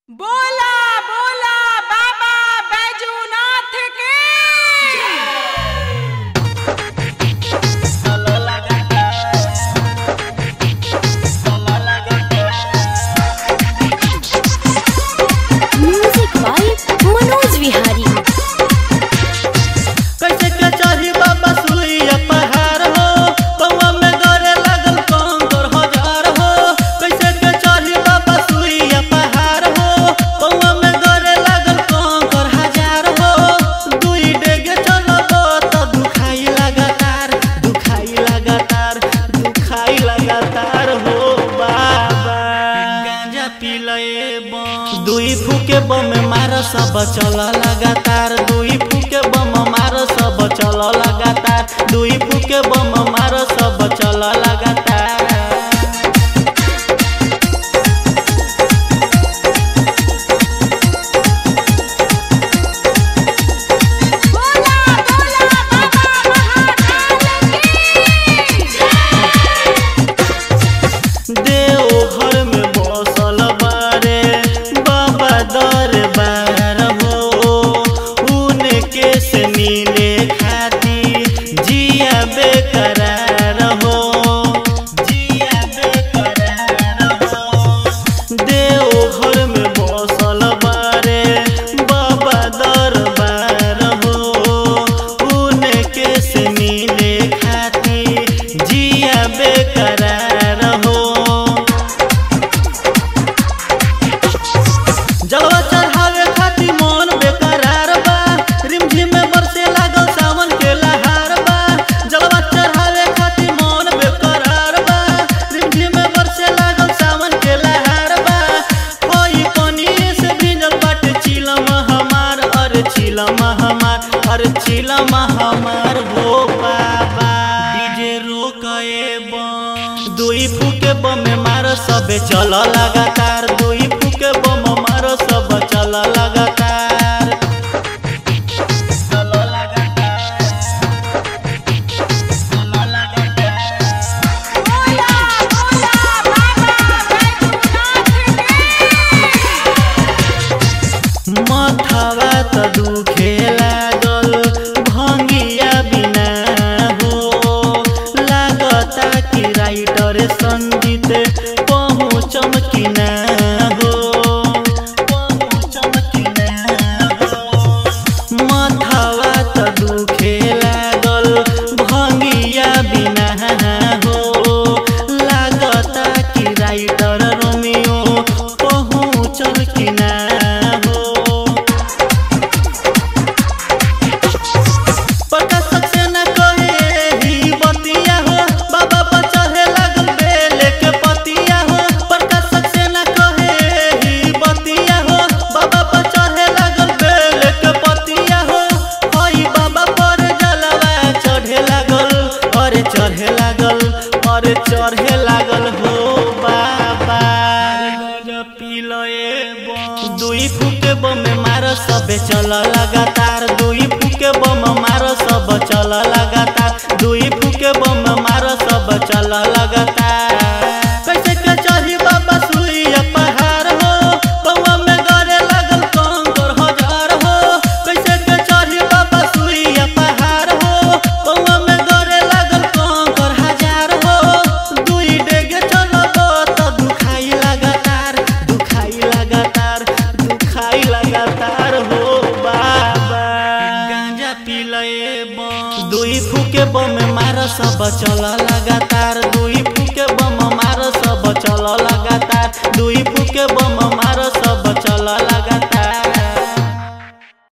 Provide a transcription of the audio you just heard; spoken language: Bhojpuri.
बोला बोला बाबा बैजूनाथ के म्यूजिक बाय मनोज विहारी। कैसे के चाही बाबा सुइया पहाड़ हो, पौवा में गरे लागल कंकर हजार हो। कैसे के चाही बाबा सुइया पहाड़ हो, पौवा में गरे लागल कंकर हजार हो। दुई डेगे चलबो त दुखाई लगातार हो बाबा। गांजा पी लए बम, दुई फूके बम मार सब चल लगातार। दुई फूके बम मार सब चल लगातार। दुई फूके बम मार सब चल लगातार। बोला बोला बाबा महाकाल की देवघर में बसल बारे बाबा दरबार हो। उनके से मिले खाती जिया बेकरार हो, जिया बेकरार हो। देवघर में बसल बारे बाबा दरबार हो। उनके से मिले खाती जिया बेकरार हो। जलवा चढ़ावे खातिर मन बेकरार बा, रिमझिम में बरसे लागल सावन के लहार बा। जलवा चढ़ावे खातिर मन बेकरार बा, रिमझिम में बरसे लागल सावन के लहार बा। होई पनिये से भीजल बाटे चिलम हमार, अरे चिलम हमार, अरे चिलम हमार हो बाबा। डीजे रोकए बम, दुई फूके बम मार सबे चल लगातार। दुई फूके बम मार सब चल लगातार। चल लगातार, चल लगातार। बोला बोला बाबा बैजूनाथ के मथवा त दुखे लागल भंगिया बिना हो। लागता कि राइटर संजीत पहुँचम कि ना हो, पहुँचम कि ना हो। मथवा त दुखे लागल भंगिया बिना हो। लागता कि राइटर रोमियो पहुँचल कि ना हो। प्रकाश सक्सेना कहे ही बतिया हो, बाबा पर चढ़े लागल बेले के पतिया हो। प्रकाश सक्सेना कहे ही बतिया हो, बाबा पर चढ़े लागल बेले के पतिया हो। हई बाबा पर जलवा चढ़े लागल, अरे चढ़े लागल, अरे चढ़े लागल हो बाबा। पी लए बम, दुई फूके बम मार सबे चल लगातार। दुई फूके बम मार सब चल लगातार। दुई फूके बम मार सब चल लगातार। कैसे के चाही बाबा सुइया पहाड़ हो, पौवा में गरे लागल कंकर हजार हो। कैसे के चाही बाबा सुइया पहाड़ हो, पौवा में गरे लागल कंकर हजार हो। दुई डेगे चलबो त दुखाई लगातार हो बाबा। गांजा पी लए बम, दुई फूके बम मार सब चल लगातार। दुई फूके बम मार सब चल लगातार। दुई फूके बम